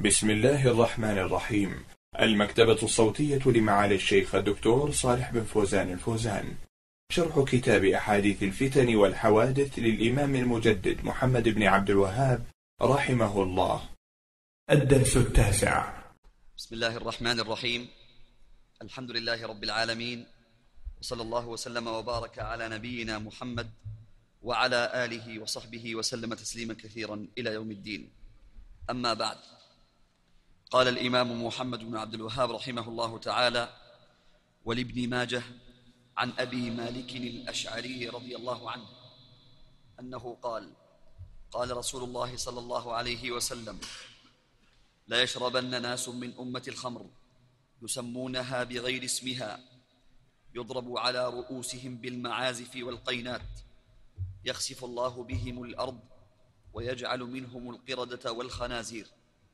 بسم الله الرحمن الرحيم. المكتبة الصوتية لمعالي الشيخ الدكتور صالح بن فوزان الفوزان. شرح كتاب أحاديث الفتن والحوادث للإمام المجدد محمد بن عبد الوهاب رحمه الله. الدرس 9. بسم الله الرحمن الرحيم. الحمد لله رب العالمين، وصلى الله وسلم وبارك على نبينا محمد وعلى آله وصحبه وسلم تسليما كثيرا إلى يوم الدين. أما بعد، قال الإمام محمد بن عبد الوهاب رحمه الله تعالى: ولابن ماجه عن أبي مالك الأشعري رضي الله عنه أنه قال: قال رسول الله صلى الله عليه وسلم: لا يشربن ناس من أمة الخمر يسمونها بغير اسمها، يضرب على رؤوسهم بالمعازف والقينات، يخسف الله بهم الأرض ويجعل منهم القردة والخنازير.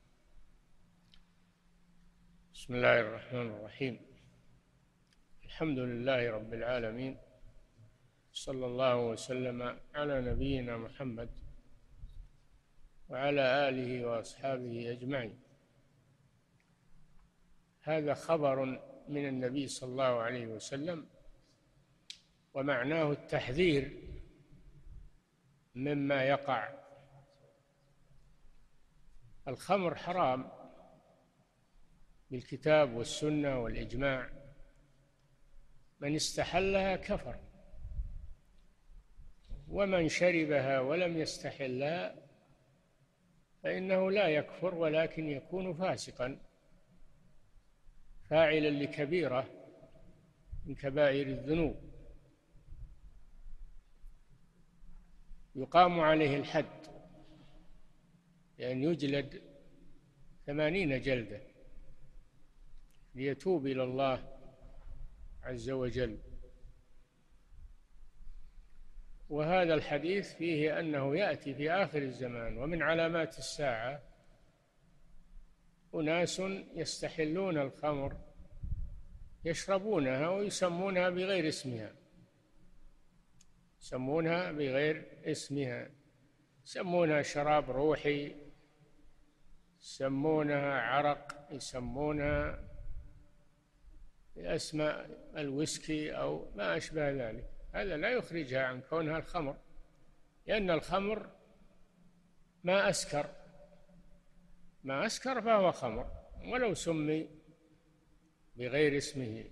بسم الله الرحمن الرحيم. الحمد لله رب العالمين، صلى الله وسلم على نبينا محمد وعلى آله وأصحابه أجمعين. هذا خبر من النبي صلى الله عليه وسلم، ومعناه التحذير مما يقع. الخمر حرام بالكتاب والسنة والإجماع، من استحلها كفر، ومن شربها ولم يستحلها فإنه لا يكفر ولكن يكون فاسقا فاعلا لكبيرة من كبائر الذنوب، يقام عليه الحد لأن يجلد 80 جلدة ليتوب إلى الله عز وجل. وهذا الحديث فيه أنه يأتي في آخر الزمان ومن علامات الساعة أناس يستحلون الخمر، يشربونها ويسمونها بغير اسمها، يسمونها بغير اسمها، يسمونها شراب روحي، يسمونها عرق، يسمونها بأسماء الويسكي أو ما أشبه ذلك. هذا لا يخرجها عن كونها الخمر، لأن الخمر ما أسكر فهو خمر ولو سمي بغير اسمه.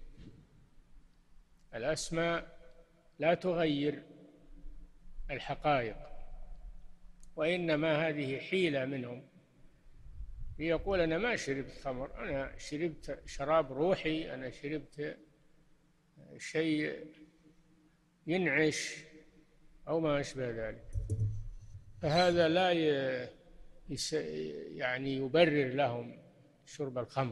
الأسماء لا تغير الحقائق، وإنما هذه حيلة منهم يقول: أنا ما شربت خمر، أنا شربت شراب روحي، أنا شربت شيء ينعش أو ما أشبه ذلك. فهذا لا يعني يبرر لهم شرب الخمر.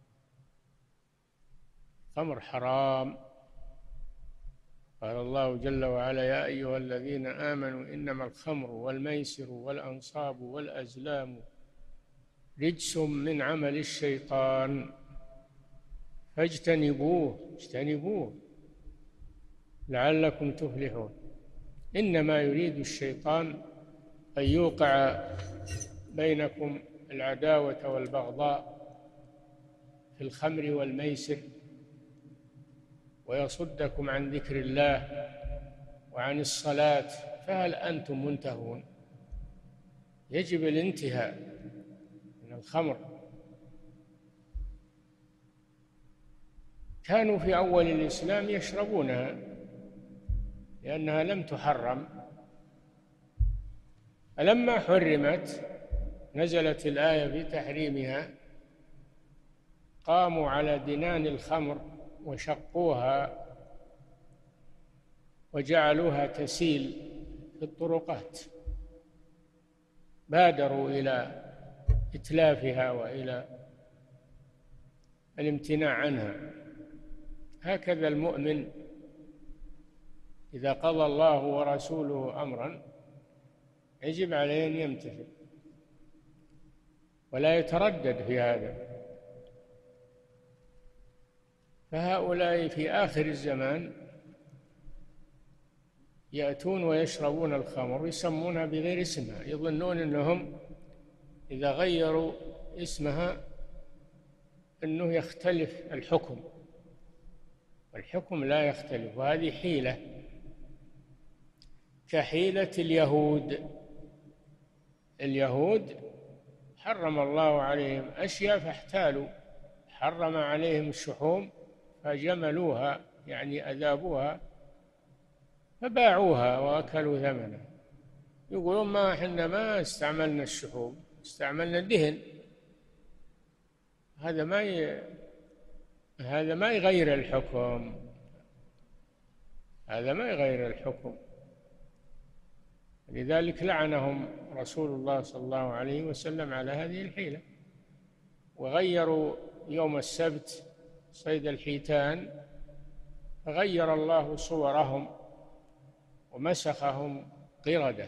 الخمر حرام. قال الله جل وعلا: يا أيها الذين آمنوا إنما الخمر والميسر والأنصاب والأزلام رجس من عمل الشيطان فاجتنبوه لعلكم تفلحون. إنما يريد الشيطان أن يوقع بينكم العداوة والبغضاء في الخمر والميسر، ويصدكم عن ذكر الله وعن الصلاة، فهل أنتم منتهون؟ يجب الانتهاء من الخمر. كانوا في أول الإسلام يشربونها لأنها لم تحرم، فلما حرمت نزلت الآية بتحريمها، قاموا على دنان الخمر وشقوها وجعلوها تسيل في الطرقات، بادروا إلى إتلافها وإلى الامتناع عنها. هكذا المؤمن إذا قضى الله ورسوله أمرا يجب عليه أن يمتثل ولا يتردد في هذا. فهؤلاء في آخر الزمان يأتون ويشربون الخمر ويسمونها بغير اسمها، يظنون أنهم إذا غيروا اسمها أنه يختلف الحكم، والحكم لا يختلف، وهذه حيلة كحيلة اليهود حرم الله عليهم أشياء فاحتالوا، حرم عليهم الشحوم فجملوها يعني أذابوها فباعوها وأكلوا ثمنها. يقولون ما احنا ما استعملنا الشحوم، استعملنا الدهن. هذا ما يغير الحكم، هذا ما يغير الحكم. لذلك لعنهم رسول الله صلى الله عليه وسلم على هذه الحيلة، وغيروا يوم السبت صيد الحيتان، فغير الله صورهم ومسخهم قردة.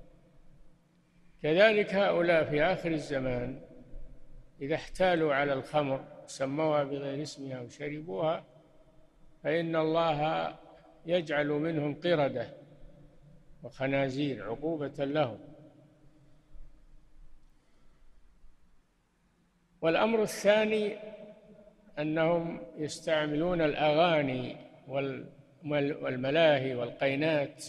كذلك هؤلاء في آخر الزمان إذا احتالوا على الخمر سموها بغير اسمها وشربوها فإن الله يجعل منهم قردة وخنازير عقوبة لهم. والأمر الثاني أنهم يستعملون الأغاني والملاهي والقينات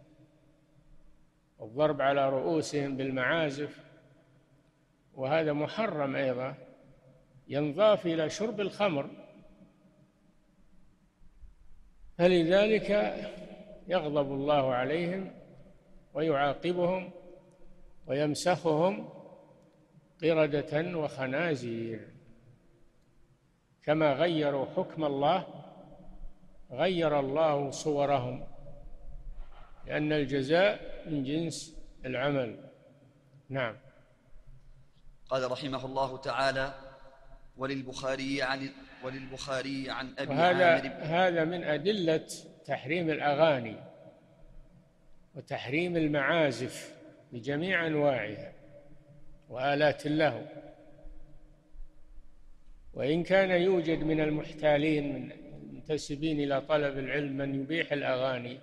والضرب على رؤوسهم بالمعازف، وهذا محرم أيضا، ينضاف إلى شرب الخمر. فلذلك يغضب الله عليهم ويعاقبهم ويمسخهم قردة وخنازير. كما غيروا حكم الله غير الله صورهم، لأن الجزاء من جنس العمل. نعم. قال رحمه الله تعالى: وللبخاري عن أبي هذا من أدلة تحريم الأغاني وتحريم المعازف بجميع أنواعها وآلات اللهو. وإن كان يوجد من المحتالين من المنتسبين إلى طلب العلم من يبيح الأغاني،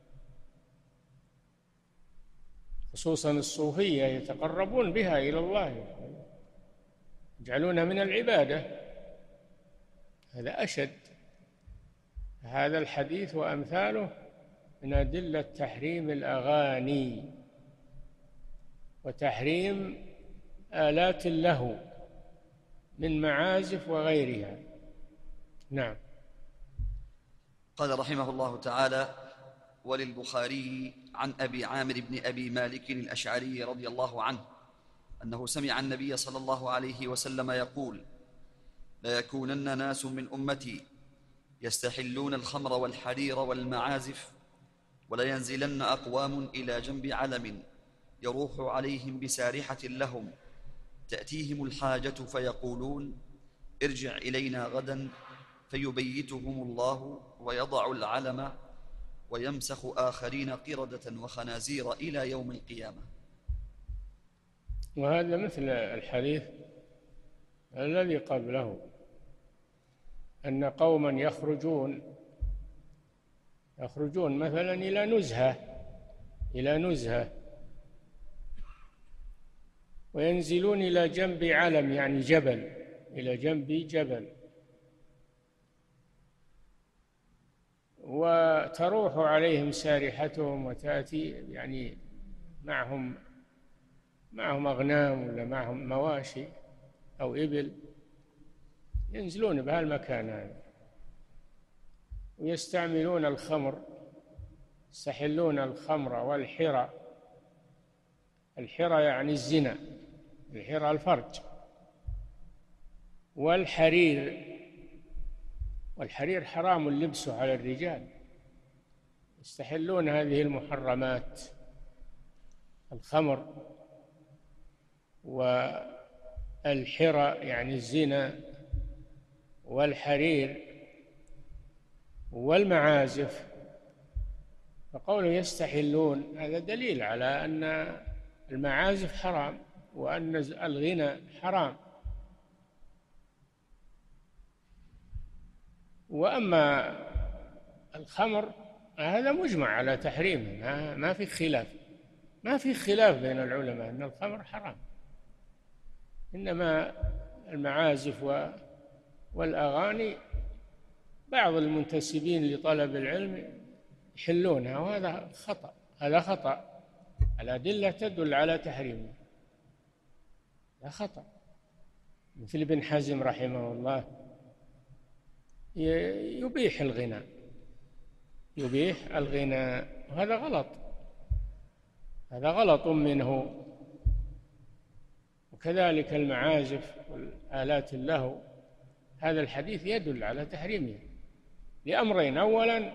خصوصا الصوفية يتقربون بها إلى الله، يجعلونها من العبادة، هذا أشد. هذا الحديث وأمثاله من أدلة تحريم الأغاني وتحريم آلات اللهو من معازف وغيرها. نعم. قال رحمه الله تعالى: وللبخاري عن أبي عامر بن أبي مالك الأشعري رضي الله عنه أنه سمع النبي صلى الله عليه وسلم يقول: ليكونن ناس من أمتي يستحلون الخمر والحرير والمعازف، ولينزلن أقوام إلى جنب علم يروح عليهم بسارحة لهم، تأتيهم الحاجة فيقولون: ارجع إلينا غدا، فيبيتهم الله ويضع العلم ويمسخ آخرين قردة وخنازير إلى يوم القيامة. وهذا مثل الحديث الذي قبله، أن قوما يخرجون مثلا إلى نزهة وينزلون إلى جنب علم يعني جبل، إلى جنب جبل، وتروح عليهم سارحتهم وتأتي يعني معهم أغنام ولا معهم مواشي أو إبل، ينزلون بهالمكان هذا ويستعملون الخمر، يستحلون الخمر والحرى. الحرى يعني الزنا، الحرى الفرج، والحرير حرام لبسه على الرجال. يستحلون هذه المحرمات، الخمر والحرى يعني الزنا والحرير والمعازف. فقوله يستحلون هذا دليل على أن المعازف حرام وأن الغنى حرام. وأما الخمر هذا مجمع على تحريمه، ما في خلاف بين العلماء أن الخمر حرام. إنما المعازف والأغاني بعض المنتسبين لطلب العلم يحلونها، وهذا خطأ، هذا خطأ. الأدلة تدل على تحريمه، هذا خطأ. مثل ابن حزم رحمه الله يبيح الغناء، يبيح الغناء، وهذا غلط، هذا غلط منه. وكذلك المعازف والآلات اللهو، هذا الحديث يدل على تحريمه لأمرين: أولا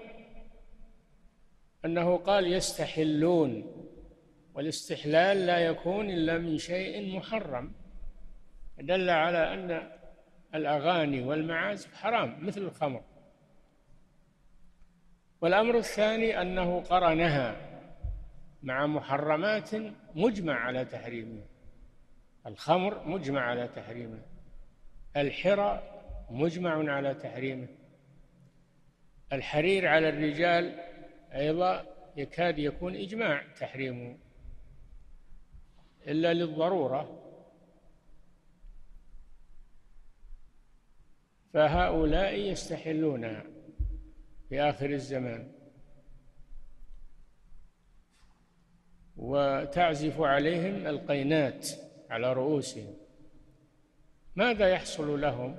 أنه قال يستحلون، والاستحلال لا يكون إلا من شيء محرم، دل على أن الأغاني والمعازف حرام مثل الخمر. والأمر الثاني أنه قرنها مع محرمات مجمع على تحريمها، الخمر مجمع على تحريمه، الحرى مجمع على تحريمه، الحرير على الرجال أيضا يكاد يكون إجماع تحريمه إلا للضرورة. فهؤلاء يستحلونها في آخر الزمان، وتعزف عليهم القينات على رؤوسهم. ماذا يحصل لهم؟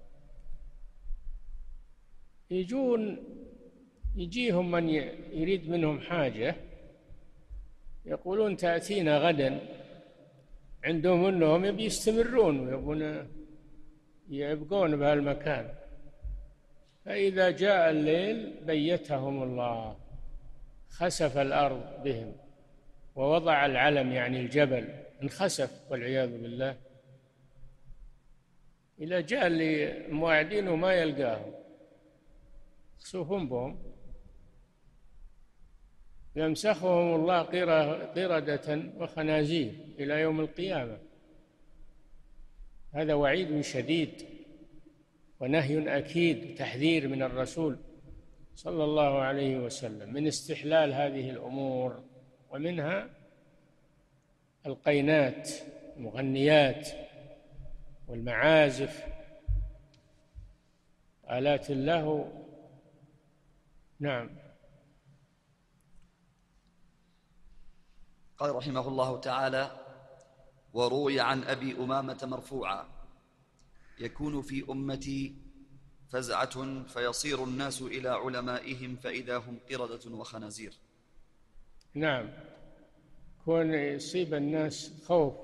يجيهم من يريد منهم حاجة، يقولون تأتينا غدا، عندهم أنهم يستمرون ويبقون بهالمكان، فإذا جاء الليل بيتهم الله، خسف الأرض بهم ووضع العلم، يعني الجبل انخسف والعياذ بالله. إذا جاء اللي مواعدينه ما يلقاهم، خسوفهم بهم، يمسخهم الله قردة وخنازير إلى يوم القيامة. هذا وعيد شديد ونهي أكيد، تحذير من الرسول صلى الله عليه وسلم من استحلال هذه الأمور، ومنها القينات، المغنيات والمعازف، آلات اللهو. نعم. قال رحمه الله تعالى: وروي عن أبي أمامة مرفوعا: يكون في أمتي فزعة فيصير الناس إلى علمائهم فإذا هم قردة وخنازير. نعم، كون يصيب الناس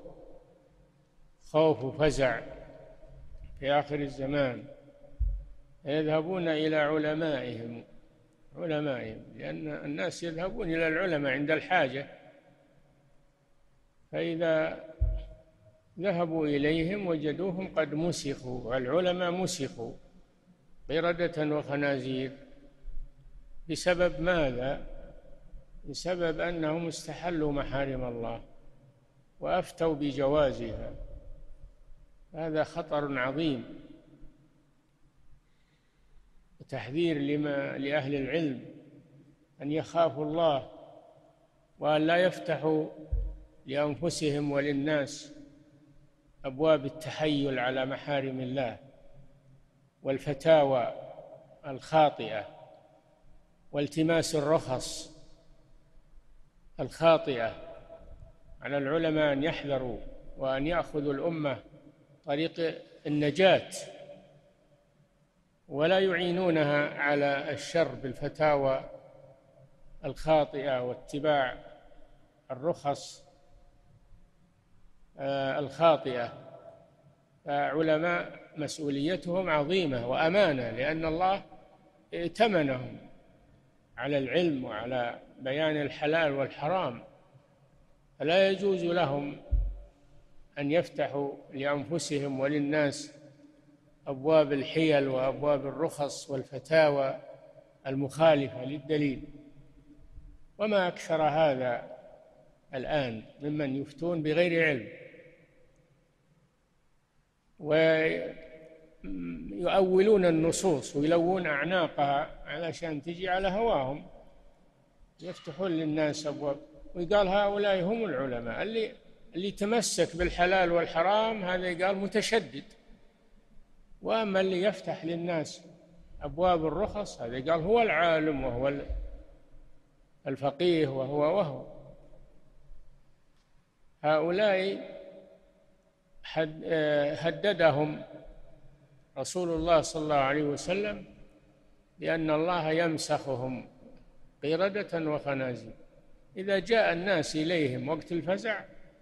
خوف وفزع في آخر الزمان، يذهبون إلى علمائهم، لأن الناس يذهبون إلى العلماء عند الحاجة، فإذا ذهبوا إليهم وجدوهم قد مسخوا، والعلماء مسخوا قردة وخنازير. بسبب ماذا؟ بسبب أنهم استحلوا محارم الله وأفتوا بجوازها. هذا خطر عظيم، وتحذير لأهل العلم أن يخافوا الله، وأن لا يفتحوا لأنفسهم وللناس أبواب التحيل على محارم الله والفتاوى الخاطئة والتماس الرخص الخاطئة. على العلماء أن يحذروا وأن يأخذوا الأمة طريق النجاة، ولا يعينونها على الشر بالفتاوى الخاطئة واتباع الرخص الخاطئة. فعلماء مسؤوليتهم عظيمة وأمانة، لأن الله ائتمنهم على العلم وعلى بيان الحلال والحرام، فلا يجوز لهم أن يفتحوا لأنفسهم وللناس أبواب الحيل وأبواب الرخص والفتاوى المخالفة للدليل. وما أكثر هذا الآن ممن يفتون بغير علم ويؤولون النصوص ويلوون أعناقها علشان تجي على هواهم، يفتحون للناس أبواب ويقال هؤلاء هم العلماء. اللي تمسك بالحلال والحرام هذا قال متشدد، وأما اللي يفتح للناس أبواب الرخص هذا قال هو العالم وهو الفقيه وهو. هؤلاء هددهم رسول الله صلى الله عليه وسلم بأن الله يمسخهم قردة وخنازير. إذا جاء الناس إليهم وقت الفزع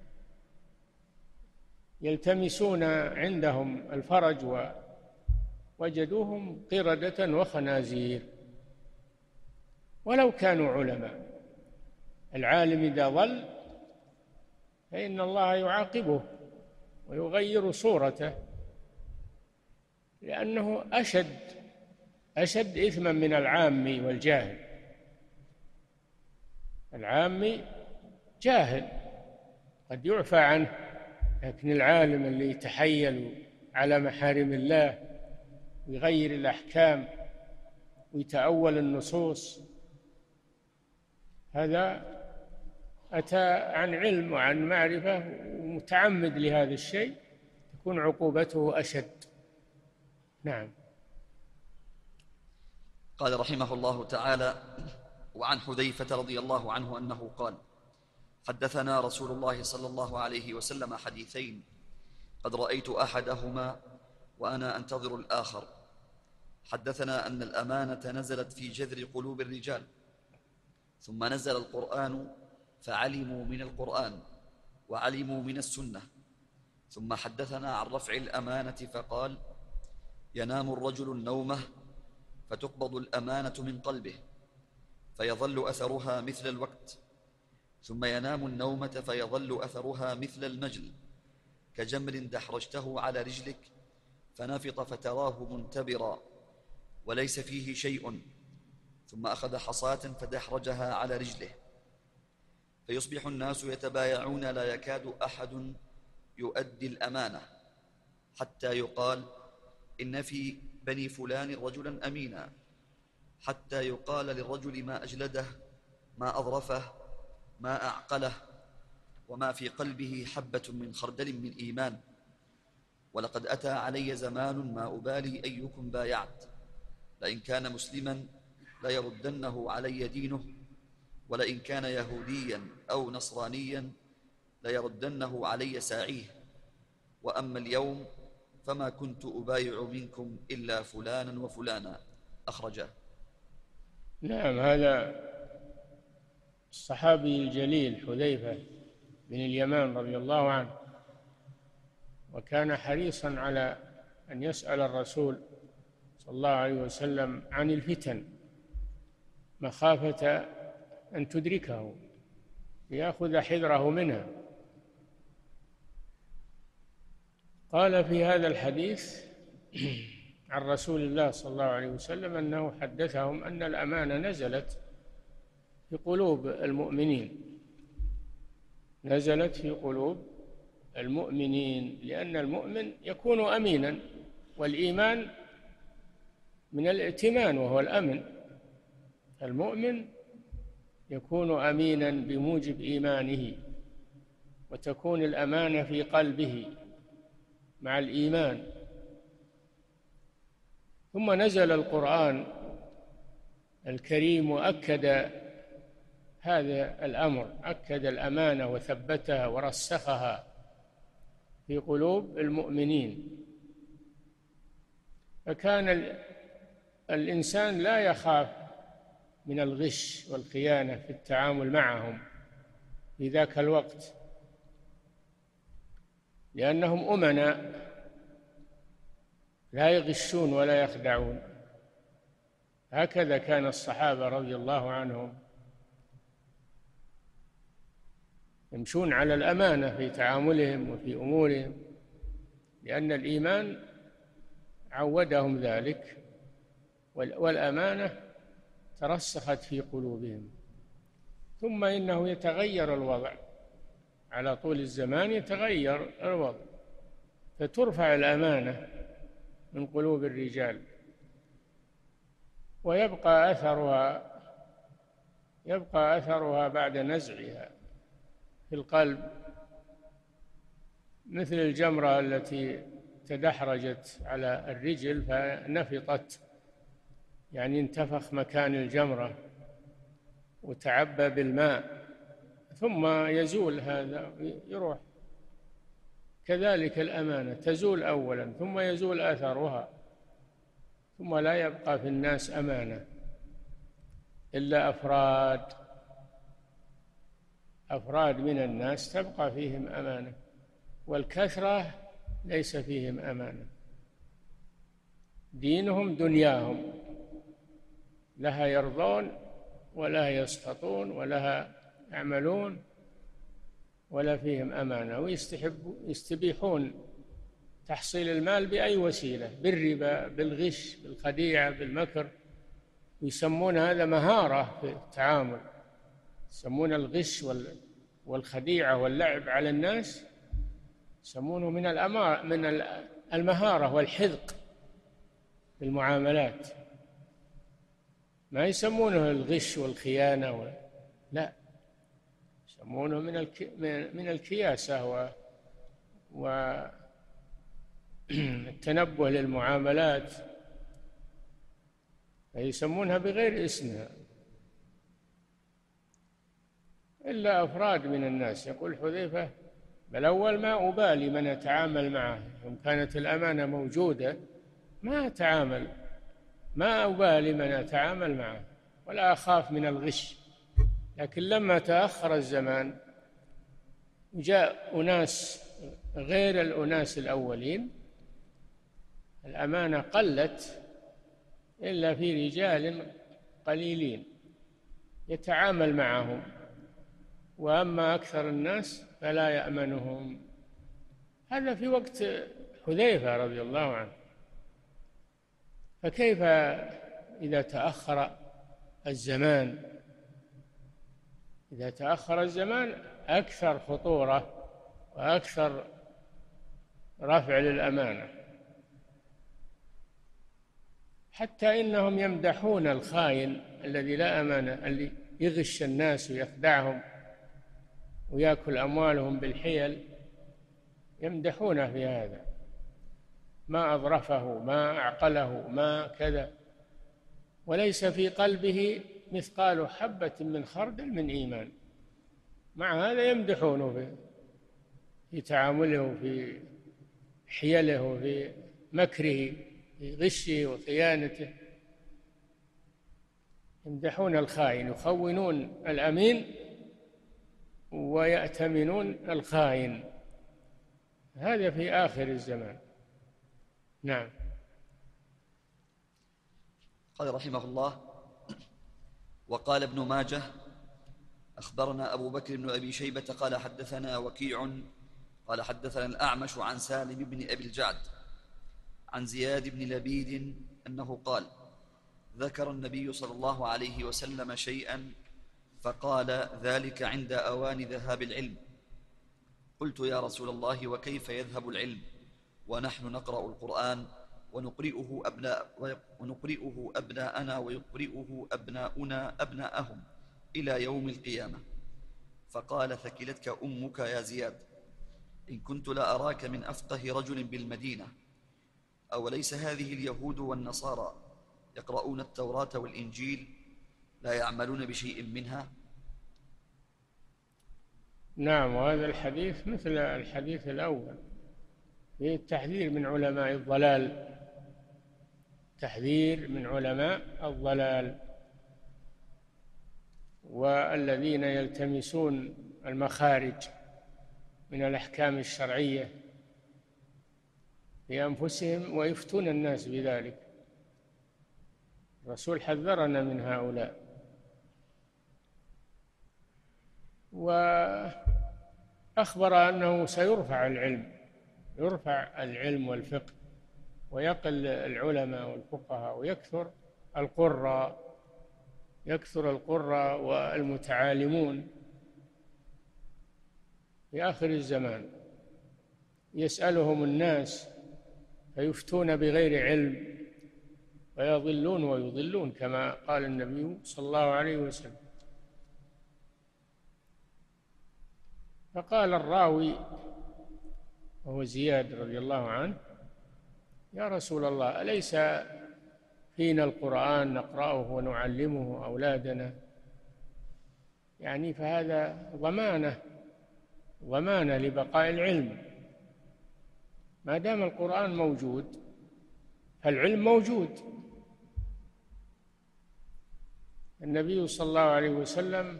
يلتمسون عندهم الفرج ووجدوهم قردة وخنازير ولو كانوا علماء. العالم إذا ضل فإن الله يعاقبه ويغير صورته، لأنه أشد إثما من العامي والجاهل. العامي جاهل قد يعفى عنه، لكن العالم اللي يتحيل على محارم الله ويغير الأحكام ويتأول النصوص هذا أتى عن علم وعن معرفة ومتعمد لهذا الشيء، تكون عقوبته أشد. نعم. قال رحمه الله تعالى: وعن حذيفة رضي الله عنه أنه قال: حدثنا رسول الله صلى الله عليه وسلم حديثين قد رأيت أحدهما وأنا أنتظر الآخر. حدثنا أن الأمانة نزلت في جذر قلوب الرجال، ثم نزل القرآن فعلموا من القرآن وعلموا من السنة. ثم حدثنا عن رفع الأمانة فقال: ينام الرجل النومة فتقبض الأمانة من قلبه فيظل أثرها مثل الوقت، ثم ينام النومة فيظل أثرها مثل المجل كجمر دحرجته على رجلك فنفط فتراه منتبرا وليس فيه شيء، ثم أخذ حصاة فدحرجها على رجله فيصبح الناس يتبايعون لا يكاد أحد يؤدي الأمانة حتى يقال: إن في بني فلان رجلا أمينا، حتى يقال للرجل ما أجلده، ما أظرفه، ما أعقله، وما في قلبه حبة من خردل من إيمان. ولقد أتى علي زمان ما أبالي أيكم بايعت، لئن كان مسلما ليردنه علي دينه، ولئن كان يهوديا أو نصرانيا ليردنه علي ساعيه. وأما اليوم فما كنت أبايع منكم إلا فلانا وفلانا. أخرجه. نعم. هذا الصحابي الجليل حذيفة بن اليمان رضي الله عنه، وكان حريصا على أن يسأل الرسول صلى الله عليه وسلم عن الفتن مخافة أن تدركه ليأخذ حذره منها. قال في هذا الحديث عن رسول الله صلى الله عليه وسلم أنه حدثهم أن الأمانة نزلت في قلوب المؤمنين، نزلت في قلوب المؤمنين، لأن المؤمن يكون أمينا، والإيمان من الائتمان وهو الأمن. المؤمن يكون أمينا بموجب إيمانه، وتكون الأمانة في قلبه مع الإيمان. ثم نزل القرآن الكريم وأكد هذا الأمر، أكد الأمانة وثبتها ورسخها في قلوب المؤمنين. فكان الإنسان لا يخاف من الغش والخيانة في التعامل معهم في ذاك الوقت، لأنهم أمناء لا يغشون ولا يخدعون. هكذا كان الصحابة رضي الله عنهم يمشون على الأمانة في تعاملهم وفي أمورهم، لأن الإيمان عودهم ذلك، والأمانة ترسخت في قلوبهم. ثم إنه يتغير الوضع على طول الزمان، يتغير الوضع فترفع الأمانة من قلوب الرجال ويبقى أثرها بعد نزعها في القلب مثل الجمرة التي تدحرجت على الرجل فنفطت، يعني انتفخ مكان الجمرة وتعبى بالماء ثم يزول هذا يروح. كذلك الأمانة تزول أولا ثم يزول أثرها، ثم لا يبقى في الناس أمانة إلا أفراد من الناس تبقى فيهم أمانة، والكثرة ليس فيهم أمانة. دينهم دنياهم، لها يرضون ولا يسخطون ولها يعملون، ولا فيهم أمانة، ويستبيحون تحصيل المال بأي وسيلة، بالربا، بالغش، بالخديعة، بالمكر، ويسمون هذا مهارة في التعامل، يسمون الغش والخديعة واللعب على الناس يسمونه من المهارة والحذق في المعاملات، ما يسمونه الغش والخيانة لا، يسمونه من الكياسة والتنبه للمعاملات، يسمونها بغير اسمها. إلا أفراد من الناس. يقول حذيفة: بل أول ما أبالي من أتعامل معه، يوم كانت الأمانة موجودة ما أتعامل، ما أبالي من أتعامل معه ولا أخاف من الغش. لكن لما تأخر الزمان جاء أناس غير الأناس الأولين، الأمانة قلت إلا في رجال قليلين يتعامل معهم، وأما أكثر الناس فلا يأمنهم. هذا في وقت حذيفة رضي الله عنه، فكيف إذا تأخر الزمان؟ إذا تأخر الزمان أكثر خطورة وأكثر رفع للأمانة، حتى إنهم يمدحون الخائن الذي لا أمانة، اللي يغش الناس ويخدعهم ويأكل أموالهم بالحيل، يمدحونه في هذا: ما أظرفه، ما أعقله، ما كذا، وليس في قلبه مثقال حبة من خردل من إيمان. مع هذا يمدحونه في تعامله وفي حيله وفي مكره، في غشه وخيانته. يمدحون الخائن، يخونون الأمين ويأتمنون الخائن. هذا في آخر الزمان. نعم. قال رحمه الله: وقال ابن ماجه: أخبرنا أبو بكر بن أبي شيبة قال حدثنا وكيع قال حدثنا الأعمش عن سالم بن أبي الجعد عن زياد بن لبيد أنه قال: ذكر النبي صلى الله عليه وسلم شيئا فقال: ذلك عند أوان ذهاب العلم. قلت: يا رسول الله، وكيف يذهب العلم ونحن نقرأ القرآن ونقرئه أبناءنا ويقرئه أبناؤنا أبناءهم إلى يوم القيامة؟ فقال: ثكلتك أمك يا زياد، إن كنت لا أراك من أفقه رجل بالمدينة. أوليس هذه اليهود والنصارى يقرؤون التوراة والإنجيل لا يعملون بشيء منها؟ نعم. وهذا الحديث مثل الحديث الأول، فيه التحذير من علماء الضلال، تحذير من علماء الضلال والذين يلتمسون المخارج من الأحكام الشرعية في أنفسهم ويفتون الناس بذلك. الرسول حذرنا من هؤلاء، وأخبر أنه سيرفع العلم، يرفع العلم والفقه، ويقل العلماء والفقهاء، ويكثر القراء والمتعالمون في آخر الزمان. يسألهم الناس فيفتون بغير علم ويضلون ويضلون، كما قال النبي صلى الله عليه وسلم. فقال الراوي: وهو زياد رضي الله عنه: يا رسول الله، أليس فينا القرآن نقرأه ونعلمه أولادنا؟ يعني فهذا ضمانة لبقاء العلم. ما دام القرآن موجود فالعلم موجود. النبي صلى الله عليه وسلم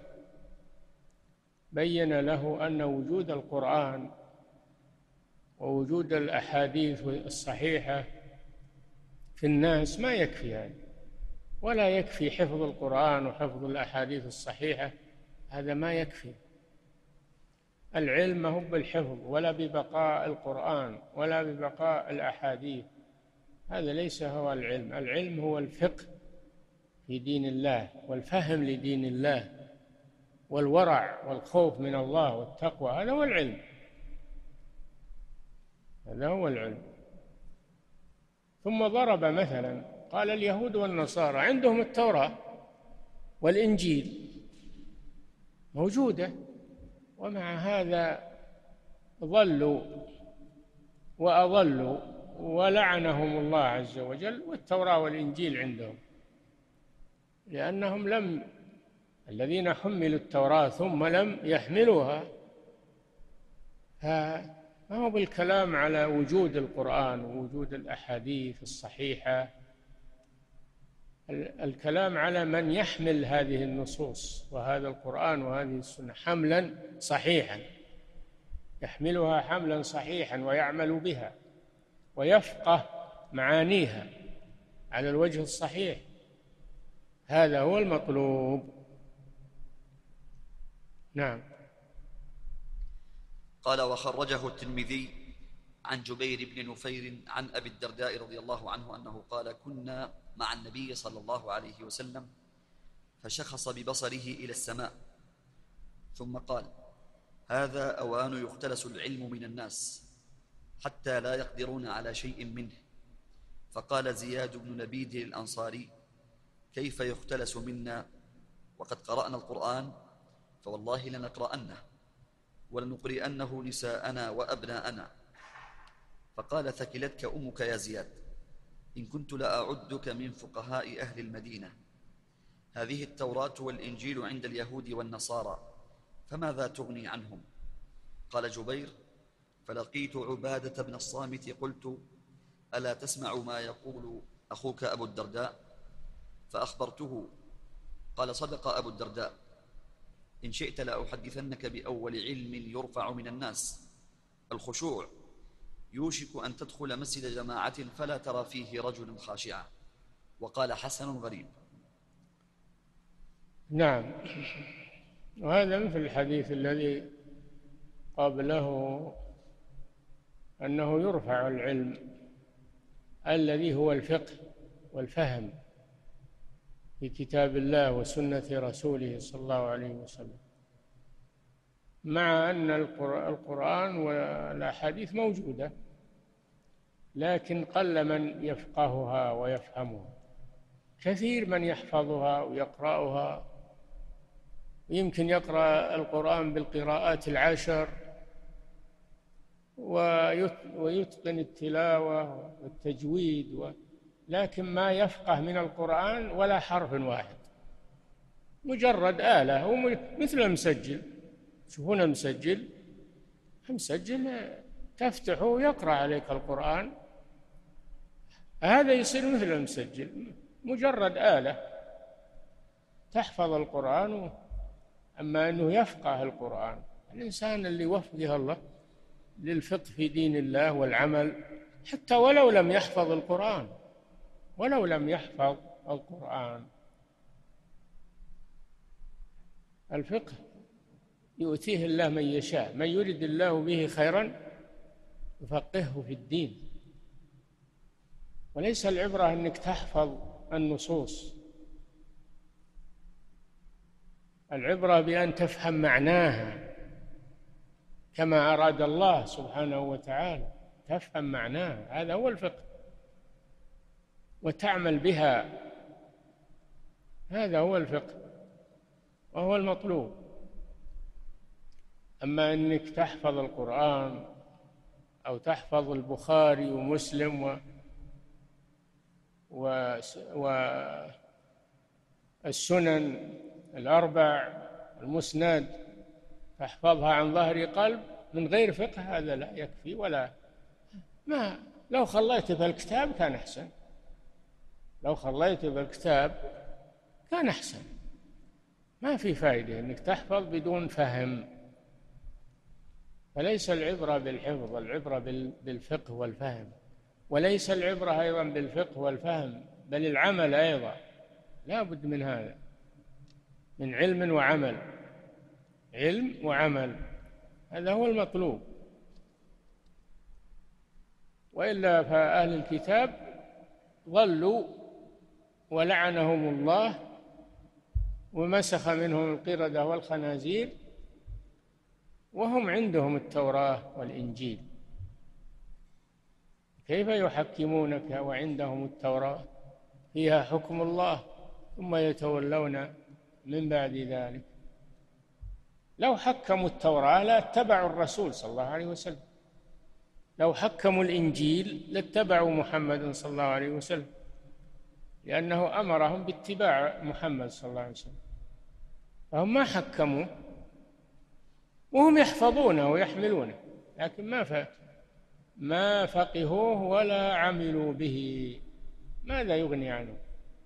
بين له أن وجود القرآن ووجود الأحاديث الصحيحة في الناس ما يكفي هذا، ولا يكفي حفظ القرآن وحفظ الأحاديث الصحيحة، هذا ما يكفي. العلم ما هو بالحفظ ولا ببقاء القرآن ولا ببقاء الأحاديث، هذا ليس هو العلم. العلم هو الفقه في دين الله والفهم لدين الله والورع والخوف من الله والتقوى، هذا هو العلم، هذا هو العلم. ثم ضرب مثلا قال: اليهود والنصارى عندهم التوراة والإنجيل موجودة، ومع هذا ضلوا وأضلوا ولعنهم الله عز وجل. والتوراة والإنجيل عندهم لأنهم الذين حملوا التوراة ثم لم يحملوها. ما هو بالكلام على وجود القرآن ووجود الأحاديث الصحيحة، الكلام على من يحمل هذه النصوص وهذا القرآن وهذه السنة حملا صحيحا، يحملها حملا صحيحا ويعمل بها ويفقه معانيها على الوجه الصحيح، هذا هو المطلوب. نعم. قال: وخرجه الترمذي عن جبير بن نفير عن أبي الدرداء رضي الله عنه أنه قال: كنا مع النبي صلى الله عليه وسلم فشخص ببصره إلى السماء ثم قال: هذا أوان يختلس العلم من الناس حتى لا يقدرون على شيء منه. فقال زياد بن لبيد الأنصاري: كيف يختلس منا وقد قرأنا القرآن؟ فوالله لنقرأنه ولنقرئنه نساءنا وأبناءنا. فقال: ثكلتك أمك يا زياد، إن كنت لأعدك من فقهاء أهل المدينة. هذه التوراة والإنجيل عند اليهود والنصارى، فماذا تغني عنهم؟ قال جبير: فلقيت عبادة بن الصامت قلت: ألا تسمع ما يقول أخوك أبو الدرداء؟ فأخبرته. قال: صدق أبو الدرداء، إن شئت لأحدثنك بأول علم يرفع من الناس: الخشوع. يوشك أن تدخل مسجد جماعة فلا ترى فيه رجلا خاشعا. وقال: حسن غريب. نعم. وهذا مثل الحديث الذي قبله، أنه يرفع العلم الذي هو الفقه والفهم في كتاب الله وسنة رسوله صلى الله عليه وسلم، مع أن القرآن والأحاديث موجودة، لكن قل من يفقهها ويفهمها. كثير من يحفظها ويقرأها، يمكن يقرأ القرآن بالقراءات 10 ويتقن التلاوة والتجويد، لكن ما يفقه من القرآن ولا حرف واحد، مجرد آلة. هو مثل المسجل، تشوفون المسجل تفتحه ويقرأ عليك القرآن، هذا يصير مثل المسجل، مجرد آلة تحفظ القرآن. أما أنه يفقه القرآن، الإنسان اللي وفقه الله للفقه في دين الله والعمل، حتى ولو لم يحفظ القرآن، الفقه يؤتيه الله من يشاء، من يرد الله به خيرا يفقهه في الدين. وليس العبرة أنك تحفظ النصوص، العبرة بأن تفهم معناها كما أراد الله سبحانه وتعالى، تفهم معناها، هذا هو الفقه، وتعمل بها، هذا هو الفقه وهو المطلوب. أما أنك تحفظ القرآن أو تحفظ البخاري ومسلم والسنن الأربع، المسند، تحفظها عن ظهر قلب من غير فقه، هذا لا يكفي. ولا ما لو خليت بالكتاب كان أحسن، لو خليت بالكتاب كان أحسن. ما في فائدة أنك تحفظ بدون فهم. فليس العبرة بالحفظ، العبرة بالفقه والفهم. وليس العبرة أيضا بالفقه والفهم، بل العمل أيضا، لا بد من هذا، من علم وعمل، علم وعمل، هذا هو المطلوب. وإلا فأهل الكتاب ضلوا ولعنهم الله ومسخ منهم القردة والخنازير، وهم عندهم التوراة والإنجيل. كيف يحكمونك وعندهم التوراة فيها حكم الله ثم يتولون من بعد ذلك؟ لو حكموا التوراة لاتبعوا الرسول صلى الله عليه وسلم، لو حكموا الإنجيل لاتبعوا محمد صلى الله عليه وسلم، لأنه أمرهم باتباع محمد صلى الله عليه وسلم. فهم ما حكموا وهم يحفظونه ويحملونه، لكن ما فقهوه ولا عملوا به، ماذا يغني عنه؟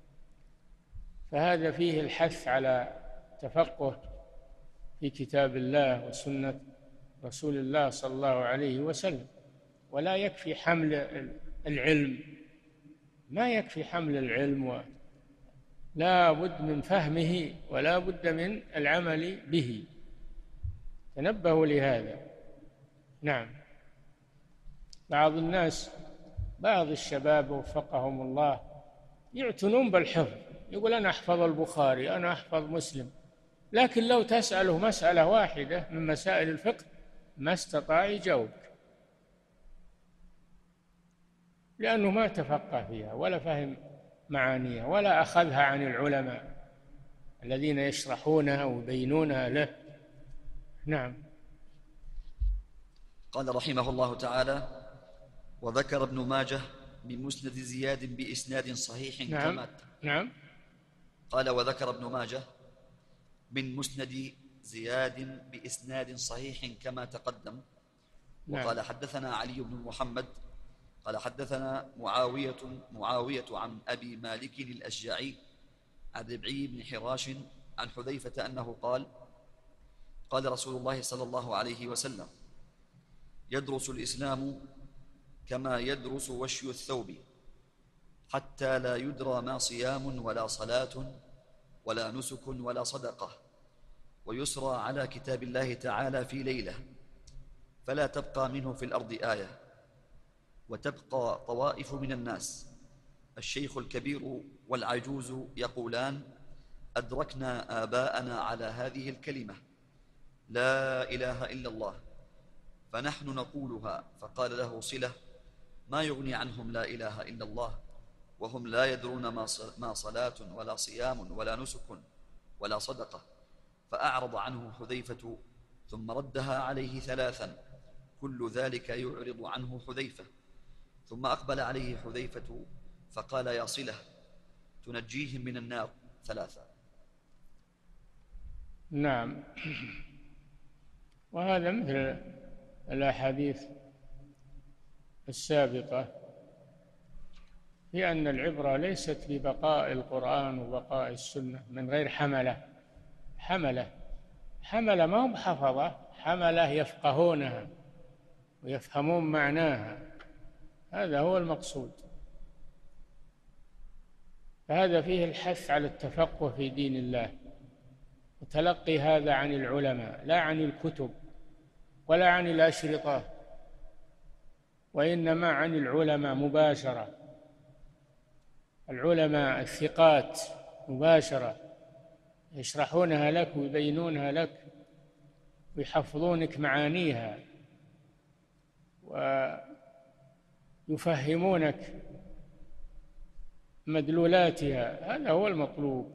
فهذا فيه الحث على تفقه في كتاب الله وسنة رسول الله صلى الله عليه وسلم. ولا يكفي حمل العلم، ما يكفي حمل العلم، لا بد من فهمه ولا بد من العمل به. تنبهوا لهذا. نعم. بعض الناس، بعض الشباب وفقهم الله، يعتنون بالحفظ، يقول أنا أحفظ البخاري، أنا أحفظ مسلم، لكن لو تسأله مسألة واحدة من مسائل الفقه ما استطاع يجاوبك، لأنه ما تفقه فيها ولا فهم معانيها ولا أخذها عن العلماء الذين يشرحونها ويبينونها له. نعم. قال رحمه الله تعالى: وذكر ابن ماجه من مسند زياد بإسناد صحيح. نعم. كما نعم. قال: وذكر ابن ماجه من مسند زياد بإسناد صحيح كما تقدم. نعم. وقال: حدثنا علي بن محمد قال: حدثنا معاوية عن أبي مالك الأشجعي عن ربعي بن حراش عن حذيفة أنه قال: قال رسول الله صلى الله عليه وسلم: يدرس الإسلام كما يدرس وشي الثوب، حتى لا يدرى ما صيام ولا صلاة ولا نسك ولا صدقة، ويسرى على كتاب الله تعالى في ليلة، فلا تبقى منه في الأرض آية، وتبقى طوائف من الناس، الشيخ الكبير والعجوز يقولان: أدركنا آباءنا على هذه الكلمة لا إله إلا الله، فنحن نقولها. فقال له صلة: ما يغني عنهم لا إله إلا الله وهم لا يدرون ما صلاة ولا صيام ولا نسك ولا صدقة. فأعرض عنه حذيفة ثم ردها عليه ثلاثا، كل ذلك يعرض عنه حذيفة. ثم أقبل عليه حذيفة فقال: يا صلة، تنجيهم من النار ثلاثا. نعم. وهذا مثل الأحاديث السابقة في أن العبرة ليست ببقاء القرآن وبقاء السنة من غير حملة ما هم حفظة، حملة يفقهونها ويفهمون معناها، هذا هو المقصود. فهذا فيه الحث على التفقه في دين الله، وتلقي هذا عن العلماء لا عن الكتب ولا عن الأشرطة، وإنما عن العلماء مباشرة، العلماء الثقات مباشرة، يشرحونها لك ويبينونها لك ويحفظونك معانيها ويفهمونك مدلولاتها. هذا هو المطلوب،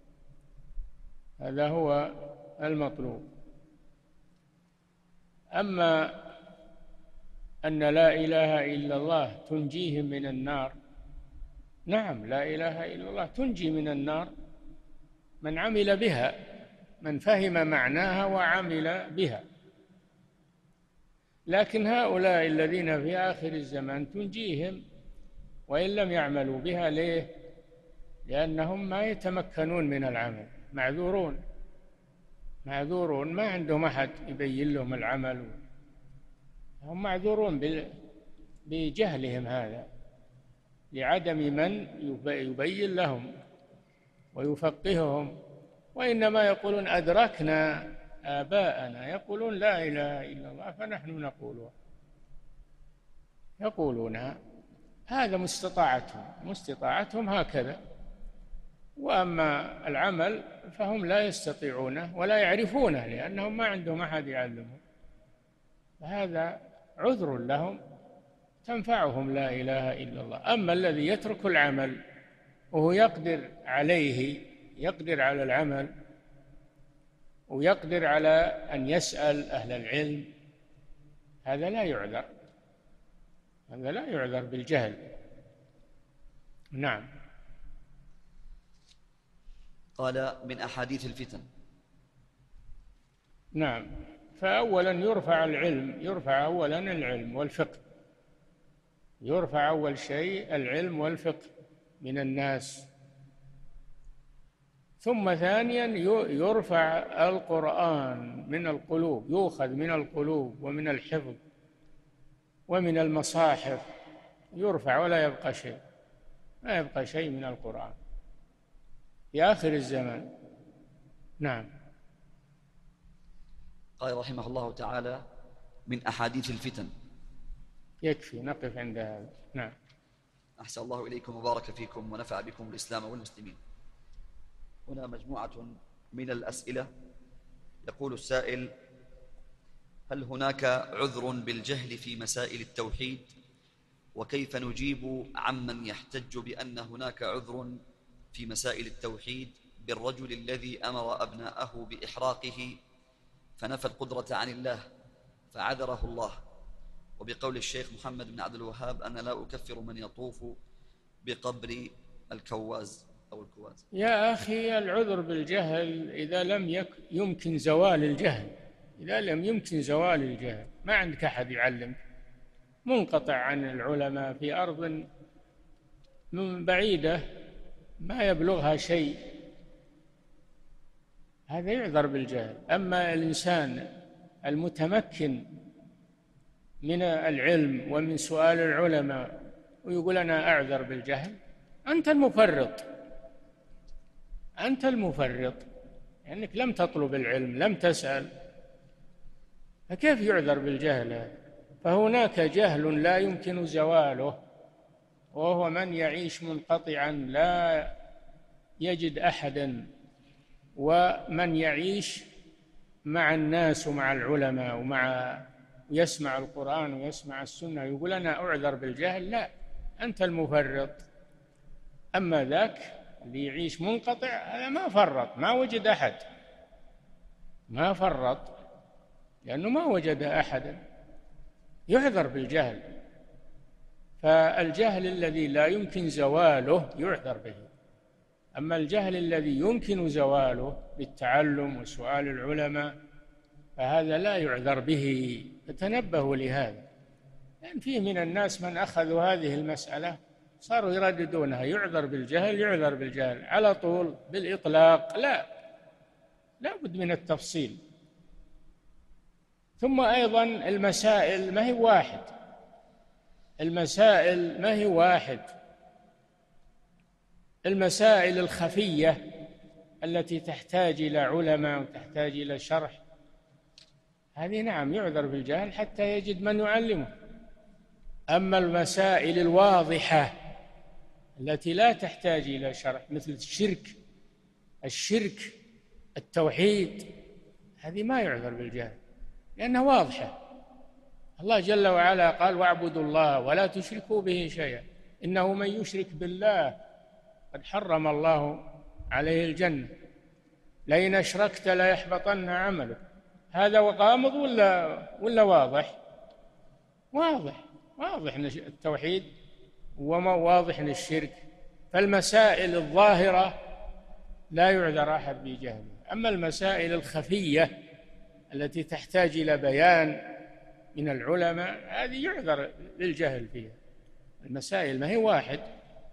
هذا هو المطلوب. أما أن لا إله إلا الله تنجيهم من النار. نعم، لا إله إلا الله تنجي من النار من عمل بها، من فهم معناها وعمل بها. لكن هؤلاء الذين في آخر الزمان تنجيهم وإن لم يعملوا بها. ليه؟ لأنهم ما يتمكنون من العمل، معذورون، ما عندهم أحد يبين لهم العمل، هم معذورون بجهلهم هذا، لعدم من يبين لهم ويفقههم. وإنما يقولون أدركنا آباءنا يقولون لا إله إلا الله فنحن يقولونها. هذا مستطاعتهم هكذا. وأما العمل فهم لا يستطيعونه ولا يعرفونه، لأنهم ما عندهم أحد يعلمهم. فهذا عذر لهم تنفعهم لا إله إلا الله. أما الذي يترك العمل وهو يقدر على العمل ويقدر على أن يسأل أهل العلم، هذا لا يعذر بالجهل. نعم. قال من أحاديث الفتن. نعم. فأولا يرفع أولا العلم والفقه، يرفع أول شيء العلم والفقه من الناس. ثم ثانيا يرفع القرآن من القلوب، يؤخذ من القلوب ومن الحفظ ومن المصاحف، يرفع ولا يبقى شيء، ما يبقى شيء من القرآن في آخر الزمان. نعم. قال رحمه الله تعالى من أحاديث الفتن. يكفي، نقف عند هذا. نعم. أحسن الله إليكم وبارك فيكم ونفع بكم الإسلام والمسلمين. هنا مجموعة من الأسئلة. يقول السائل: هل هناك عذر بالجهل في مسائل التوحيد؟ وكيف نجيب عمن يحتج بأن هناك عذر في مسائل التوحيد بالرجل الذي أمر أبناءه بإحراقه فنفى القدرة عن الله فعذره الله، وبقول الشيخ محمد بن عبد الوهاب أنا لا أكفر من يطوف بقبر الكواز أو الكواز؟ يا أخي، العذر بالجهل إذا لم يمكن زوال الجهل، ما عندك أحد يعلمك، منقطع عن العلماء في أرض بعيدة ما يبلغها شيء، هذا يعذر بالجهل. أما الإنسان المتمكن من العلم ومن سؤال العلماء ويقول أنا أعذر بالجهل، أنت المفرط، لأنك لم تطلب العلم، لم تسأل، فكيف يعذر بالجهل؟ فهناك جهل لا يمكن زواله، وهو من يعيش منقطعا لا يجد أحدا، ومن يعيش مع الناس ومع العلماء ويسمع القرآن ويسمع السنة يقول أنا أعذر بالجهل، لا، أنت المفرط. أما ذاك اللي يعيش منقطع هذا ما فرط، ما وجد أحد، ما فرط لأنه ما وجد أحدا، يعذر بالجهل. فالجهل الذي لا يمكن زواله يعذر به، أما الجهل الذي يمكن زواله بالتعلم وسؤال العلماء فهذا لا يعذر به. فتنبهوا لهذا، لأن فيه من الناس من أخذوا هذه المسألة صاروا يرددونها، يعذر بالجهل على طول بالإطلاق، لا بد من التفصيل. ثم أيضا المسائل ما هي واحد، المسائل الخفية التي تحتاج إلى علماء وتحتاج إلى شرح، هذه نعم يعذر بالجهل حتى يجد من يعلمه. أما المسائل الواضحة التي لا تحتاج إلى شرح مثل الشرك، التوحيد، هذه ما يعذر بالجهل لأنها واضحة. الله جل وعلا قال واعبدوا الله ولا تشركوا به شيئا إنه من يشرك بالله قد حرم الله عليه الجنة، لئن أشركت ليحبطن عملك. هذا غامض ولا واضح؟ واضح التوحيد واضح الشرك. فالمسائل الظاهرة لا يعذر أحد بجهلها، أما المسائل الخفية التي تحتاج إلى بيان من العلماء هذه يعذر بالجهل فيها. المسائل ما هي واحد.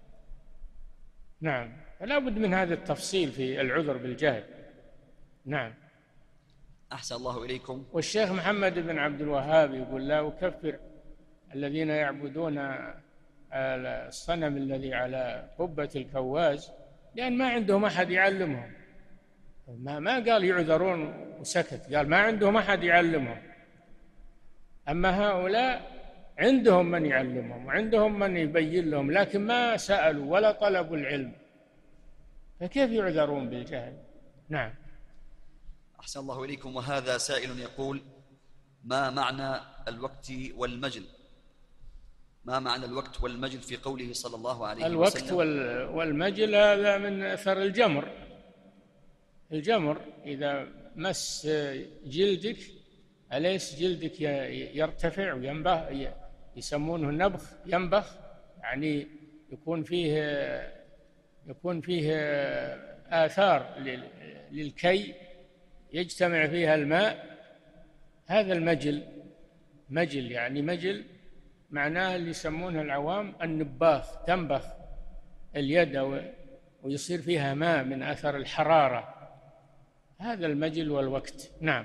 نعم، فلا بد من هذا التفصيل في العذر بالجهل. نعم. أحسن الله إليكم. والشيخ محمد بن عبد الوهاب يقول لا أكفر الذين يعبدون الصنم الذي على قبة الكواز، لأن ما عندهم أحد يعلمهم. ما قال يعذرون وسكت، قال ما عندهم أحد يعلمهم. أما هؤلاء عندهم من يعلمهم وعندهم من يبين لهم، لكن ما سألوا ولا طلبوا العلم، فكيف يعذرون بالجهل؟ نعم. أحسن الله إليكم. وهذا سائل يقول: ما معنى الوقت والمجل؟ ما معنى الوقت والمجل في قوله صلى الله عليه وسلم؟ الوقت والمجل هذا من أثر الجمر. الجمر إذا مس جلدك، أليس جلدك يرتفع وينبخ، يسمونه النبخ، ينبخ، يعني يكون فيه آثار للكي يجتمع فيها الماء. هذا المجل. مجل يعني مجل معناه اللي يسمونه العوام النباخ، تنبخ اليد ويصير فيها ماء من أثر الحرارة. هذا المجل والوقت. نعم.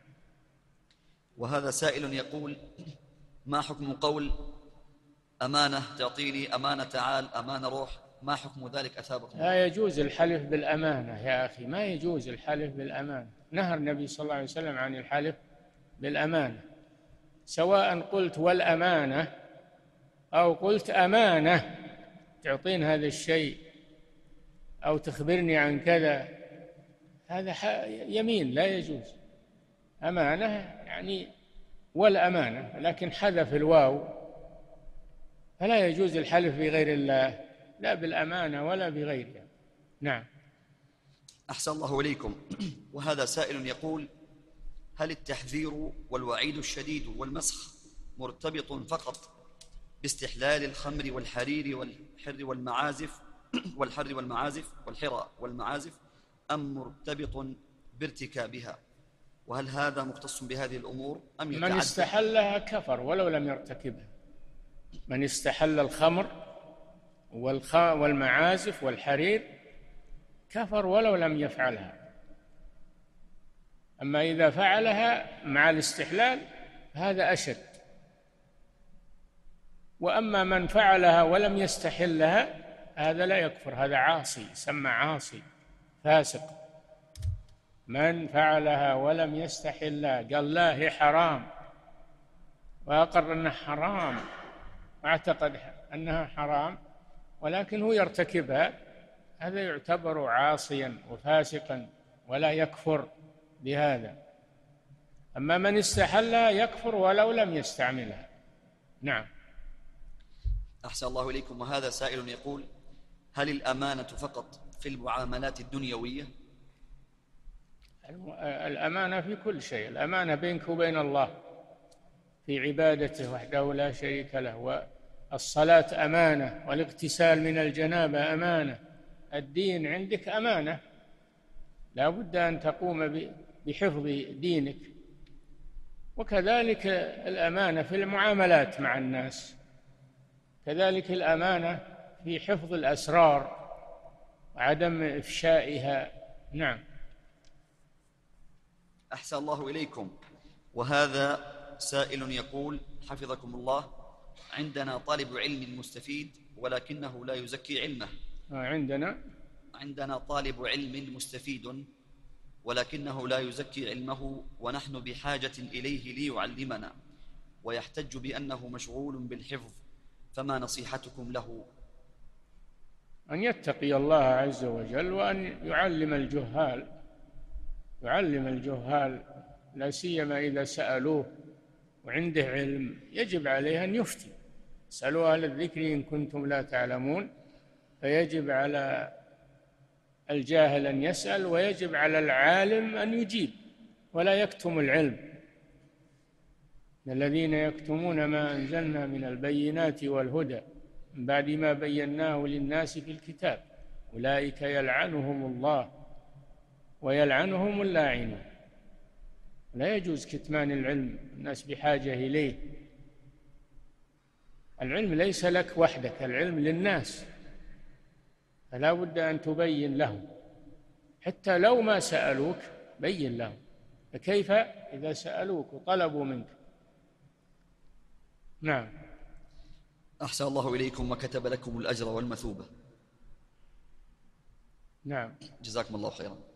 وهذا سائل يقول: ما حكم قول أمانة تعطيني، أمانة تعال، أمانة روح، ما حكم ذلك أثابكم؟ لا يجوز الحلف بالأمانة يا أخي، ما يجوز الحلف بالأمانة. نهى النبي صلى الله عليه وسلم عن الحلف بالأمانة، سواء قلت والأمانة أو قلت أمانة تعطين هذا الشيء أو تخبرني عن كذا، هذا يمين لا يجوز. أمانة يعني والأمانة، لكن حذف الواو، فلا يجوز الحلف بغير الله، لا بالأمانة ولا بغيرها. نعم. أحسن الله إليكم. وهذا سائل يقول: هل التحذير والوعيد الشديد والمسخ مرتبط فقط باستحلال الخمر والحرير والحر والمعازف والحرى والمعازف، أم مرتبط بارتكابها؟ وهل هذا مختص بهذه الأمور أم يتعدى؟ من استحلها كفر ولو لم يرتكبها. من استحل الخمر والمعازف والحرير كفر ولو لم يفعلها. أما إذا فعلها مع الاستحلال هذا أشد. وأما من فعلها ولم يستحلها هذا لا يكفر، هذا عاصي، يسمى عاصي فاسق. من فعلها ولم يستحلها، قال لا هي حرام وأقر أنها حرام واعتقد أنها حرام ولكن هو يرتكبها، هذا يعتبر عاصيا وفاسقا ولا يكفر بهذا. أما من استحلها يكفر ولو لم يستعملها. نعم. أحسن الله إليكم. وهذا سائل يقول: هل الأمانة فقط في المعاملات الدنيوية؟ الأمانة في كل شيء. الأمانة بينك وبين الله في عبادته وحده لا شريك له، والصلاة أمانة، والاغتسال من الجنابة أمانة، الدين عندك أمانة، لا بد أن تقوم بحفظ دينك. وكذلك الأمانة في المعاملات مع الناس، كذلك الأمانة في حفظ الأسرار وعدم إفشائها. نعم. أحسن الله إليكم. وهذا سائل يقول: حفظكم الله، عندنا طالب علم مستفيد ولكنه لا يزكي علمه. عندنا طالب علم مستفيد ولكنه لا يزكي علمه، ونحن بحاجة إليه ليعلمنا، ويحتج بأنه مشغول بالحفظ، فما نصيحتكم له؟ أن يتقي الله عز وجل وأن يعلم الجهال، لا سيما إذا سألوه وعنده علم يجب عليه أن يفتي. اسألوا أهل الذكر إن كنتم لا تعلمون. فيجب على الجاهل أن يسأل، ويجب على العالم أن يجيب ولا يكتم العلم. الذين يكتمون ما أنزلنا من البينات والهدى من بعد ما بيناه للناس في الكتاب أولئك يلعنهم الله ويلعنهم اللاعنون. لا يجوز كتمان العلم، الناس بحاجة إليه. العلم ليس لك وحدك، العلم للناس، فلا بد أن تبين لهم، حتى لو ما سألوك بين لهم، فكيف إذا سألوك وطلبوا منك؟ نعم. أحسن الله إليكم وكتب لكم الأجر والمثوبة. نعم. جزاكم الله خيرا.